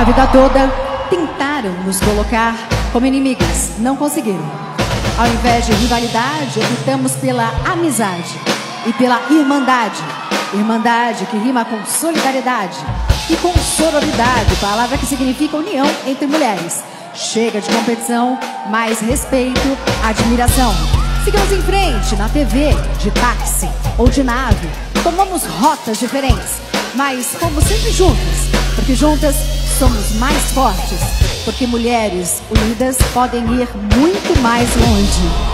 vida toda tentaram nos colocar como inimigas, não conseguiram. Ao invés de rivalidade, optamos pela amizade e pela irmandade. Irmandade que rima com solidariedade e com sororidade, palavra que significa união entre mulheres. Chega de competição, mais respeito, admiração. Sigamos em frente, na TV, de táxi ou de nave. Tomamos rotas diferentes, mas fomos sempre juntas, porque juntas somos mais fortes. Porque mulheres unidas podem ir muito mais longe.